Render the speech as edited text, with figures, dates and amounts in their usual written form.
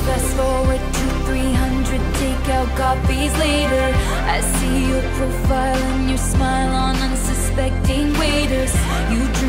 Fast forward to 300 takeout coffees later. I see your profile and your smile on unsuspecting waiters. You